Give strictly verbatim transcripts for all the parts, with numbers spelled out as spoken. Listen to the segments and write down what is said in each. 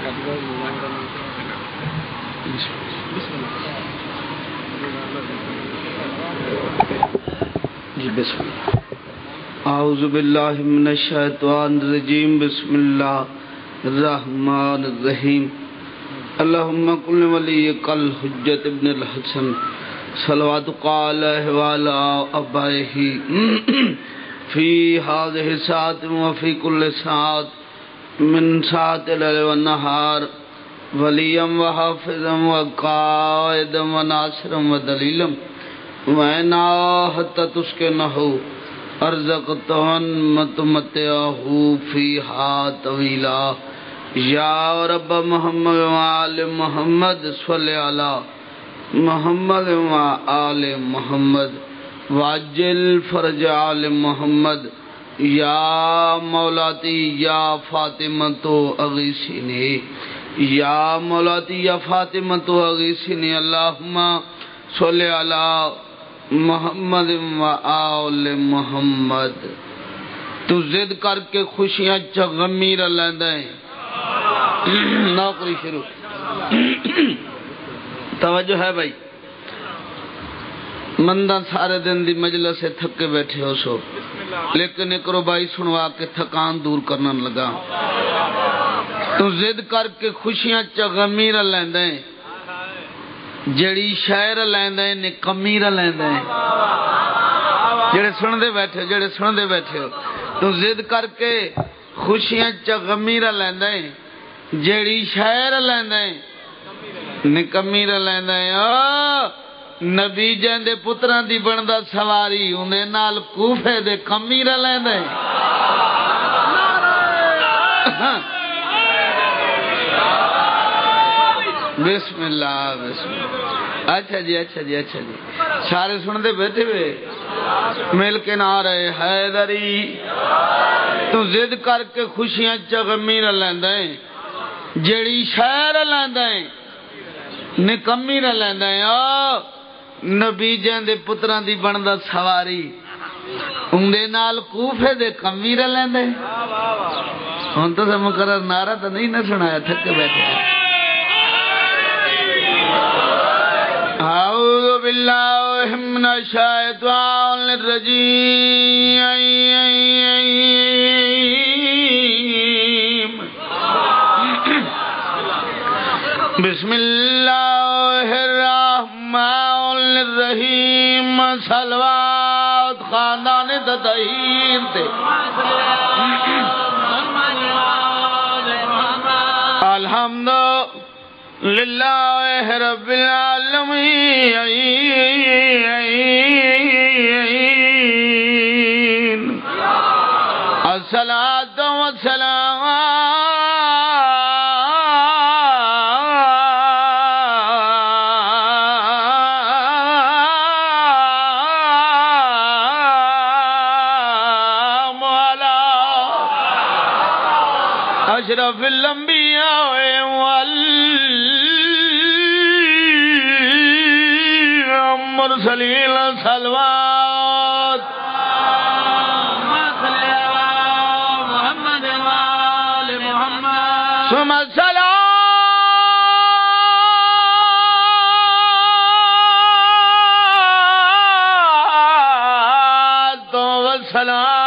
جی بسم اللہ. اعوذ باللہ من الشیطان الرجیم. بسم اللہ الرحمن الرحیم. اللہم کل ولیک الحجت ابن الحسن صلواتک علیہ وعلی آبائہ فی ہذہ الساعۃ وفی کل ساعۃ من ساعۃ اللیل والنہار ولیا وحافظا وقائدا وناصرا ودلیلا وعناحت تسکنہ ارزقتہن متمتعہ فیہا طویلا. یا رب محمد وآل محمد صلی علی محمد وآل محمد واجل فرج آل محمد. یا مولاتی یا فاطمۃ اغیثنی یا مولاتی یا فاطمۃ اغیثنی. اللہم صلی علی محمد وآل محمد. تو ضد کر کے خوشیاں چغمیر لیندے نوکری شروع. توجہ ہے بھائی. مندہ سارے دن دی مجلس سے تھکے بیٹھے ہو سو, لیکن اکرو بھائی سنوا کے تھکان دور کرنا لگا. تو ضد کر کے خوشیاں چغمیر لیندے جڑی شاعر لیندے نکمیر لیندے. جڑے سن دے بیٹھے جڑے سن دے بیٹھے ہو تو ضد کر کے خوشیاں چغمیر لیندے جڑی شاعر لیندے نکمیر لیندے. او نبی جیندے پتران دی بندہ سواری انہیں نال کوفے دے کمیر لیندے. بسم اللہ بسم اللہ. اچھا جی اچھا جی اچھا جی سارے سن دے بیٹھے ہوئے مل کے نہ رہے حیدری. تو ضد کر کے خوشیاں چغمیر لیندے جیڑی شہر لیندے نکمیر لیندے. او نبی جیندے پتران دی بندہ سواری اندے نال کوفے دے کمیر لیندے. ہن تو سے مقرر نعرہ تو نہیں نہ سنایا تھکے بیٹھے. اعوذ باللہ من الشیطان الرجیم. بسم اللہ الرحمن الرحیم. صلوات خاندان تطہیر تے الحمد للہ رب العالمین. الصلاۃ والسلام اشرف الانبیاء والمرسلین. صلوات محمد وآل محمد ثم الصلاة والسلام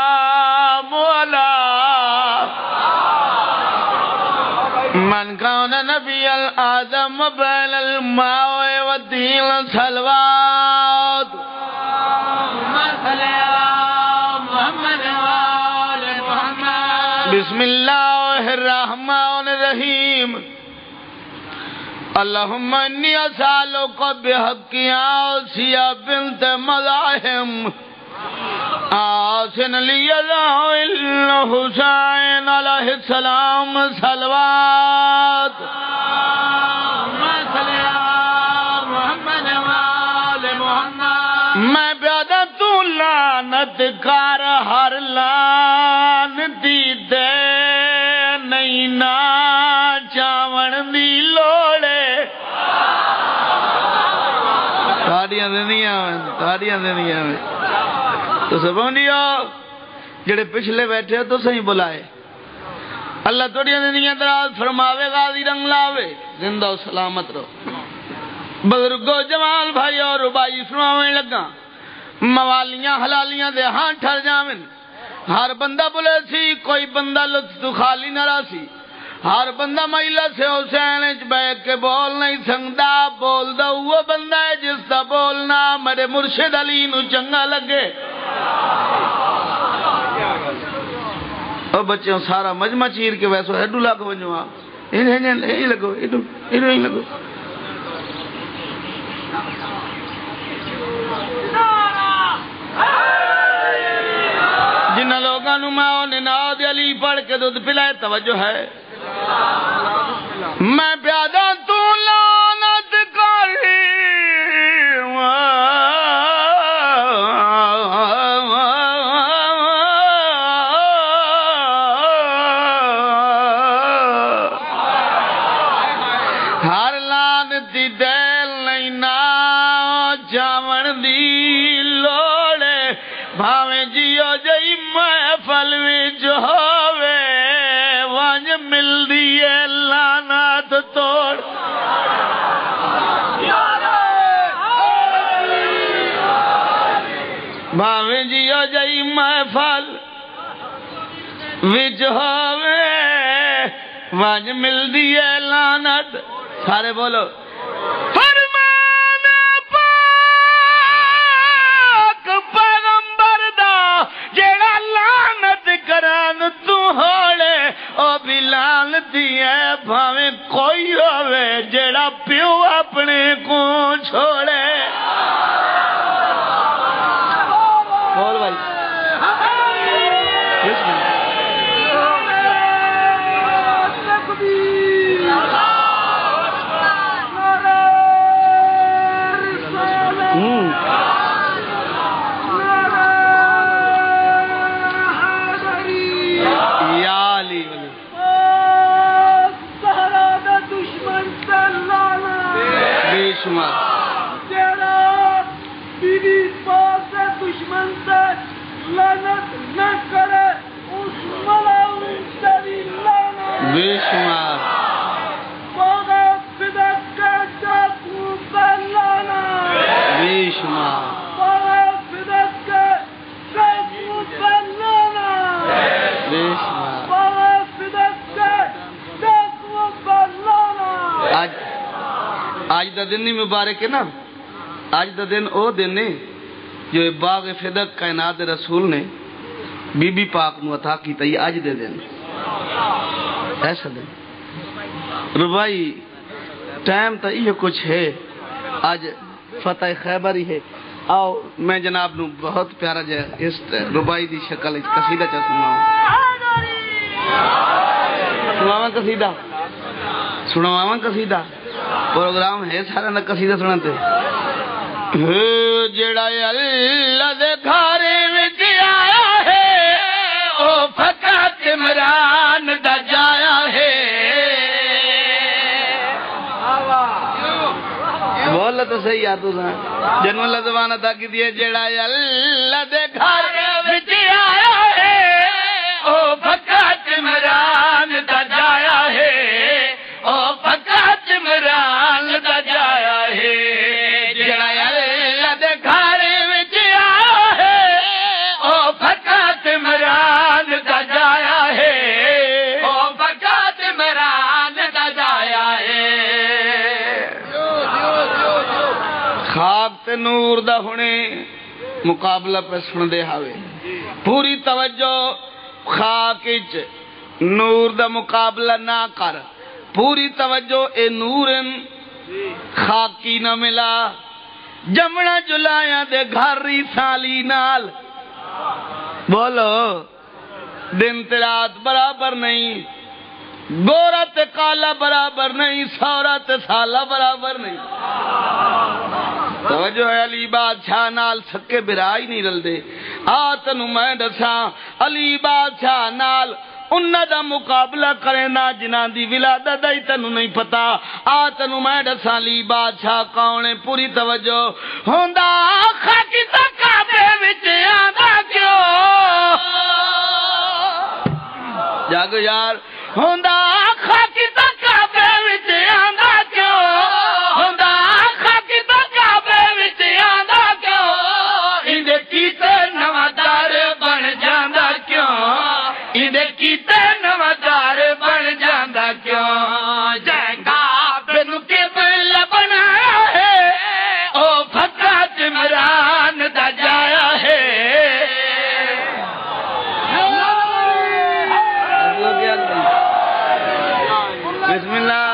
من كان نبي الآدم بين الماء والدين. صلوات محمد وآل محمد. بسم الله الرحمن الرحيم. اللهم إني أسألك بحق آسيا بنت مزاحم آسن لي الحسين عليه السلام. صلوات محمد وآل محمد. میں بیادہ تو لعنت کار ہر لعنتی دے نہیں نا چاون دی لوڑے. تاڑیاں دنیا میں تاڑیاں دنیا میں تو سبونیو جڑے پچھلے بیٹھے ہو تو صحیح بلائے. اللہ تھوڑی زندگیاں دراز فرماوے، غازی رنگ لاوے، زندہ و سلامت رہو۔ بزرگو جمال بھائی اور ربائی سناویں لگا، موالیاں حلالیاں دے ہاں ٹھر جاویں، ہر بندہ بولے سی کوئی بندہ لطف تو خالی نہ راسی، ہر بندہ مائلہ سے حسین اچ بیٹھ کے بول نہیں سنگدا، بول دا وہ بندہ ہے جس دا بولنا میرے مرشد علی نو چنگا لگے۔ اور بچوں سارا مجمع چیر کے ویسو ہیڈو لاکھ ونجو آپ انہیں انہیں لگو انہیں انہیں لگو۔ جنہ لوگاں نو ماں نے ناد علی پڑھ کے دودھ پلائے توجہ ہے، میں پیادہ تو لعنت کری ہر لعنتی دل نہیں نا جاون دی لوڑے، بھاویں جیو جئی محفل وچ ہووے وانج ملدی ہے لعنت توڑ۔ بھاویں جیو جئی محفل وچ ہووے وانج ملدی ہے لعنت، سارے بولو بھاویں کوئی ہوئے جیڑا پیو اپنے کو چھوڑے۔ بول بھائی دشمن سے لعنت نہ کرے اس ملعون تیری لعنت بے شمار بغیر فدق کے ڈاکو پہ لعنت بے شمار بغیر فدق کے ڈاکو پہ لعنت بے شمار بغیر فدق کے ڈاکو پہ لعنت۔ آج آج دا دن نہیں مبارک ہے نا، آج دا دن او دن ہے جو باغ فدق کائنات رسول نے بی بی پاک نو عطا کیتا، یہ آج دے دن ایسا دن ربائی ٹائم تا یہ کچھ ہے، آج فتح خیبر ہی ہے۔ آؤ میں جناب نو بہت پیارا جائے اس ربائی دی شکل قصیدہ چاہ سناؤں سناواں قصیدہ سناواں قصیدہ پروگرام ہے سارا نہ قصیدہ سناتے جڑا اللہ دے گھارے وچ آیا ہے او فقط عمران دا جایا ہے۔ بول تو صحیح آ تو جنم اللہ زبان عطا کی دی جڑا اللہ دے گھارے وچ آیا ہے او فقط عمران دا جایا ہے، او فقط عمران دا جایا ہے۔ جڑا اللہ دے گھارے وچ آیا ہے او فقط عمران دا جایا ہے، او فقط عمران دا جایا ہے۔ خواب تے نور دا ہونے مقابلہ پہ سن دے ہاوے، پوری توجہ خاک وچ نور دا مقابلہ نہ کر، پوری توجہ اے نورن خاکی نہ ملا، جمنا جلایا دے گھر ری سالی نال۔ بولو دن تے رات برابر نہیں، گورا تے کالا برابر نہیں، سورا تے سالا برابر نہیں۔ توجہ ہے علی بادشاہ نال سکے برائی نہیں رل دے، آ تنو میں دساں علی بادشاہ نال انہاں دا مقابلہ کرے نا جنہاں دی ولادت دا تینوں نہیں پتا، آ تینوں میں دساں علی بادشاہ کون ہے، پوری توجہ ہوندا خاکی تا کعبے وچ آندا کیوں؟ جاگو یار ہوندا خاکی دا کعبے وچ آندا کیوں ہوندا خاکی دا کعبے وچ آندا کیوں ایندے کیتے نواں دار بن جاندا کیوں ایندے کیتے نواں دار بن جاندا کیوں جے کعبے نوں قبلہ بنایا ہے او فقط عمران دا جایا ہے بسم اللہ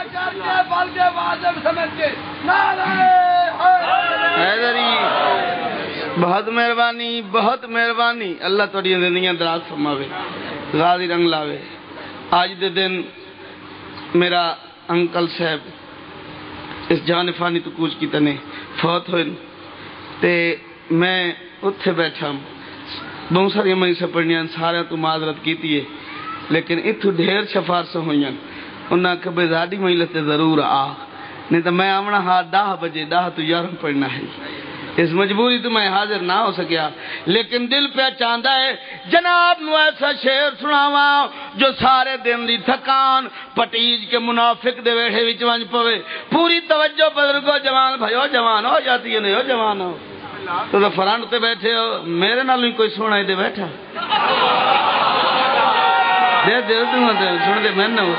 حیدری بہت مہربانی بہت مہربانی اللہ تھوڑی زندگیاں دراز فرماوے غازی رنگ لاوے آج دے دن میرا انکل صاحب اس جان فانی تو کوچ کی تنے فوت ہوئے تے میں اتھے بیٹھا ہوں بہت ساری میں سے پڑھنیاں سارے تو معذرت کیتی ہے لیکن اتھو ڈھیر شفارس ہوئیاں انہاں کہ بے زادی مہیلتے ضرور آ نہیں تو میں آمنا ہاں داہ بجے داہ تو یارم پڑھنا ہے اس مجبوری تو میں حاضر نہ ہو سکیا لیکن دل پہ چاندہ ہے جناب نو ایسا شعر سناوا جو سارے دن دی تھکان پٹیج کے منافق دے ویڑے وچ ونج پوے پوری توجہ بزرگو جوان بھائیو جوان ہو جاتی ہے نہیں ہو جوان ہو تو تو فرانڈ تے بیٹھے ہو میرے نالوں کوئی سونا ہی دے بیٹھا دے دے دوں دے سن دے میں نہ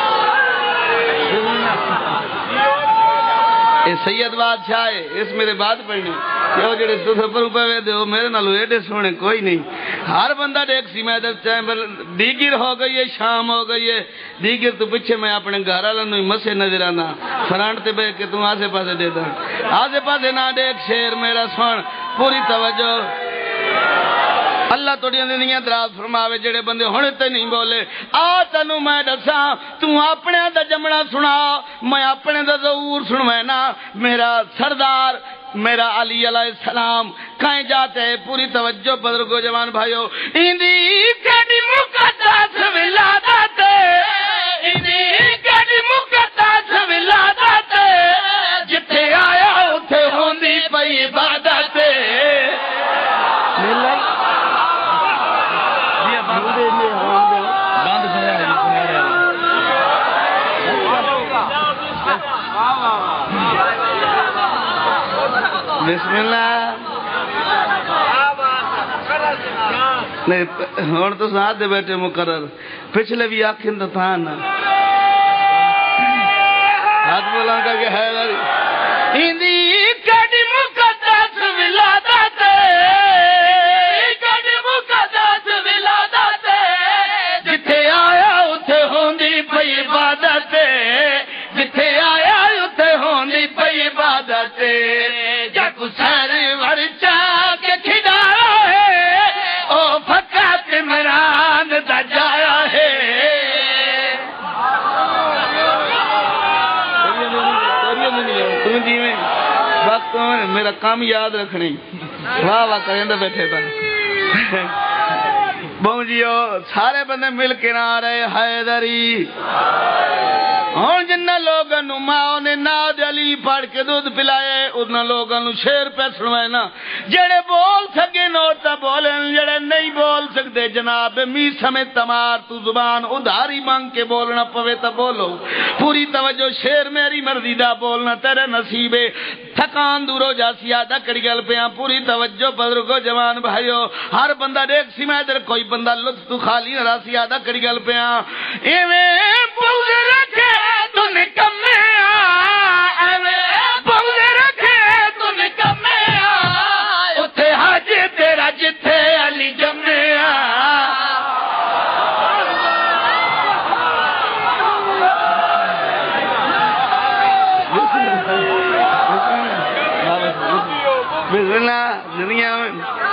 اے سید بادشاہ ہے اس میرے بات پڑھنے یہ جڑے تو پر اوپر دے میرے نالوں ایڈے سونے کوئی نہیں ہر بندہ دیکھ سی میں دس چیمبر دیگر ہو گئی ہے شام ہو گئی ہے دیگر تو پیچھے میں اپنے گھر والوں نوں مسے نظر آنا فرانٹ تے بیٹھ کے تو آسے پاسے دے دا آسے پاسے نہ دیکھ شیر میرا سن پوری توجہ اللہ توڑیاں زندگیاں دراز فرماوے جڑے بندے ہونے تے نہیں بولے آ تنو میں دساں تو اپنے دا جمنا سنا میں اپنے دا ظہور سنوینا میرا سردار میرا علی علیہ السلام کہیں جاتے ہیں پوری توجہ بزرگو جوان بھائیو ایندی کڑی مقدس ولادت ایندی کڑی مقدس ولادت جتھے آیا اوتھے ہوندی پئی عبادت بسم اللہ نہیں ہون تو ساتھ دے بیٹھے مقرر پچھلے بھی آنکھیں تو تھا نا ہاتھ بولا کا کہ ہے ہندی کڑی مقدس ولادت کڑی مقدس ولادت جتھے آیا اتھے ہوندی پئی عبادت جتھے آیا اتھے ہوندی پئی عبادت سر ورچا کے کھڑایا ہے او فقط عمران دا جایا ہے تم جی میں وقت میرا کام یاد رکھنے واہ واہ کریں تو بیٹھے تھا بہو جیو سارے بندے مل کے نہ رہے حیدری ہوں جن لوگوں نو ماں نے ناد علی پڑھ کے دودھ پلائے ان لوگوں نو شیر پہ سنوائے نا جڑے بول سکے نو تا بولن جڑے نہیں بول سکتے جناب می سمے تمار تو زبان ادھاری مانگ کے بولنا پوے تا بولو پوری توجہ شیر میری مرضی دا بولنا تیرے نصیبے تھکان دور ہو جاسی آدھا کڑی گل پیاں پوری توجہ بزرگو جوان بھائیو ہر بندہ دیکھ سی میں در کوئی بندہ لطف تو خالی نہ راسی آدھا کڑی گل پیاں ایویں بغض رکھے تو نکمے ایویں بغض رکھے تو نکمے اتھے حج تیرا جتھے علی جمے بسم اللہ دنیا میں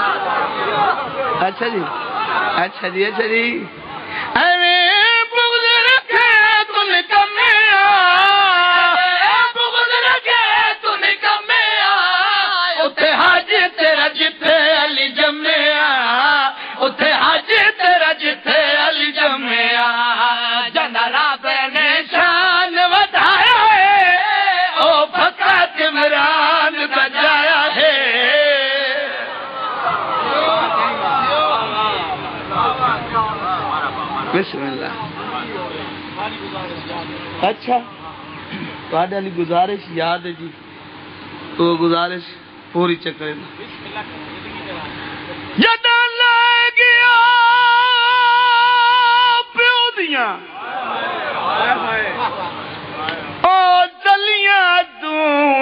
اچھا جی اچھا جی اچھا جی ایویں بغض رکھے تو نکمے بغض رکھے تو نکمے اتھے حج تیرا جتھے علی جمے اتھے حج تیرا جتھے علی جمے جنا رب نے شان ودھایا ہے او فقط عمران بجایا ہے اچھا تواڈے لی گزارش یاد ہے جی تو گزارش پوری چکرے نا جداں لے گیا پیو دیاں او دلیاں تو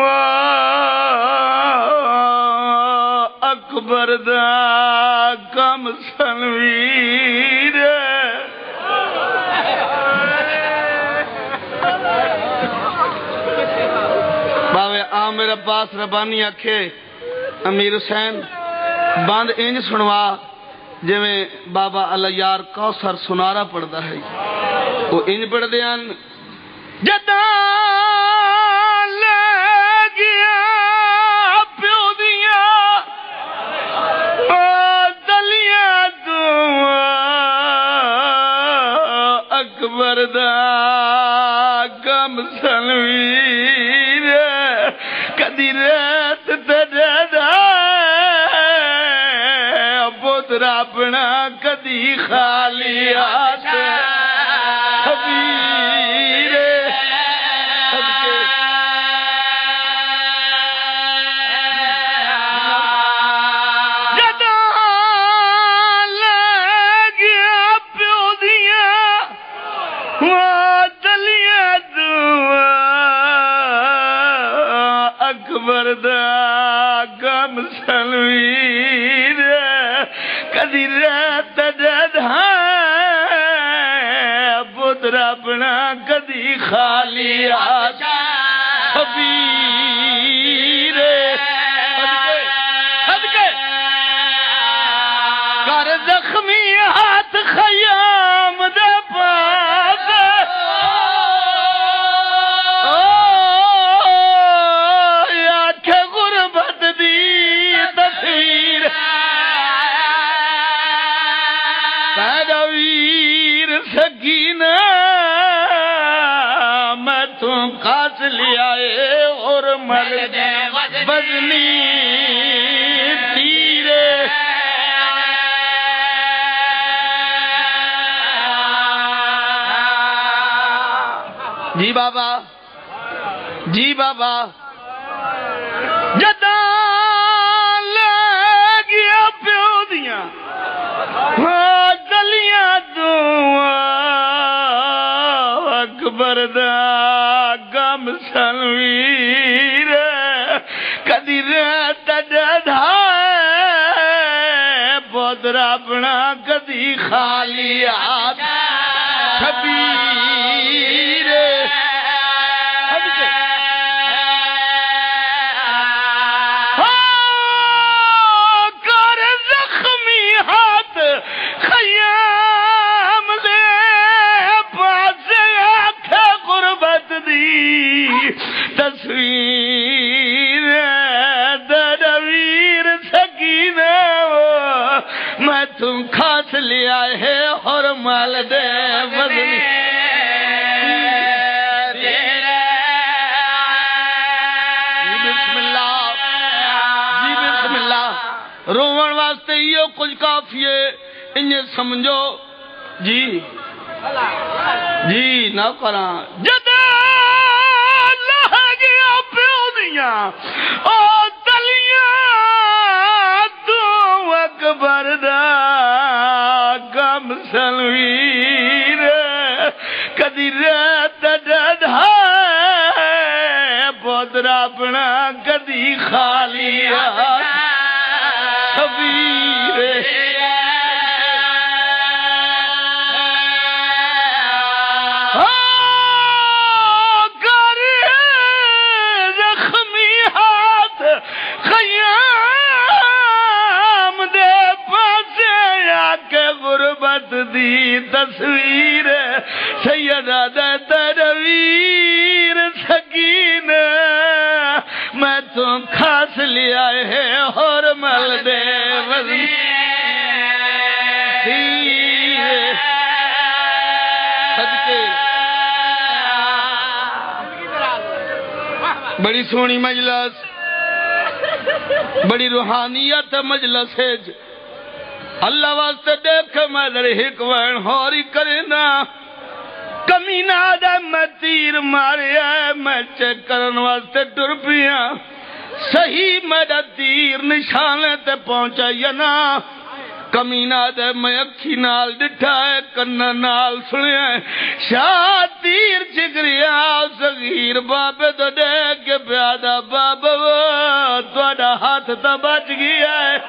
اکبر دا کم سنویر باوے عامر عباس ربانی آکھے امیر حسین باندھ انج سنوا جے میں بابا علیار کوثر سنارا پڑھدا ہے وہ انج پڑھ دیاں جداں لے گیا پیو دیاں او دلیاں تو اکبر دا کم سنویر کدی رات تجدا پتر اپنا کدی خالی ہاتھ خبیر جداں لے گیا پیو دیاں دلیاں تو اکبر دا غم سنویر کدی رات جداں پتر اپنا کدی خالی ہاتھ خبیر صدقے کر زخمی ہاتھ خیام دے پاس سکینہ میں تم کاس لیا ہے اور مر بزنی تیرے جی بابا جی بابا جداں لے گیا پیو دیاں دلیاں تو اکبر دا غم سنویر کدی رات جداں پتر اپنا کدی خالی ہاتھ شبیر کر زخمی ہاتھ خیام دے پاس آنکھ غربت دی تصویر درویر سکینہ میں تم کھاس لیا ہے اور مال دے وزنی روون واسطے یہ کچھ کافی ہے انہیں سمجھو جی جی نہ کراں جداں لہ گیا پیو دیاں او دلیاں تو اکبر دا غم سنویر کدی رات جداں پتر اپنا کدی خالی ہاتھ خبیر کر زخمی ہاتھ خیام دے پاس آکے غربت دی تصویر سیدہ دے ترویر سکینہ میں تو کھاس لیا ہے اور مل دے وزنی صدقے بڑی سونی مجلس بڑی روحانیت مجلس ہے اللہ واسطے دیکھ میں در حکوین ہوری کرنا میں تیر ماریا میں چیک کرن واسطے ٹر پیا صحیح میرا تیر نشانے تے پہنچا یا نا کمینہ دے میں اکھی نال ڈٹھا ہے کنہ نال سنیا ہے شاہ تیر چکریا صغیر بابے تو دیکھ کے پیادا بابا توڑا ہاتھ تا بچ گیا ہے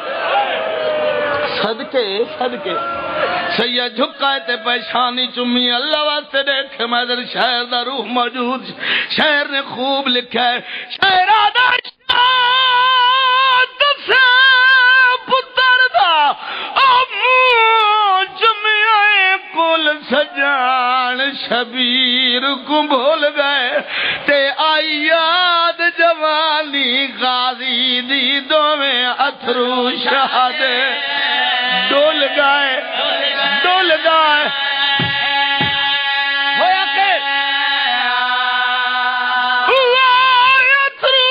صدقے صدقے سیدہ جھکائے تے پیشانی چمی اللہ واسطے دیکھے میں در شہر دا روح موجود شہر نے خوب لکھا ہے شہر آدھا شاہد سے پتر دا امو جمعی کل سجان شبیر کو بھول گئے تے آئی یاد جوانی غازی دی دو میں اتھرو شہادے ڈول گائے ڈول گائے ہویا کہ اتھرو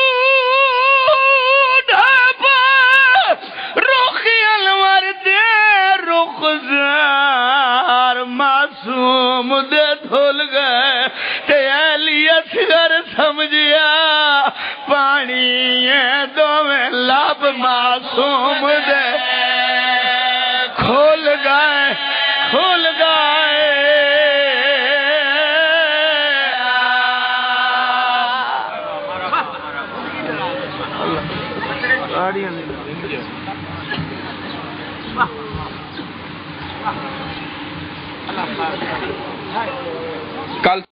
ڈھابا رخی الور دے رخ زار معصوم دے دھول گئے تے ایلی اصغر سمجھیا پانی دو میں لاب معصوم دے کھول گئے کھول گئے کل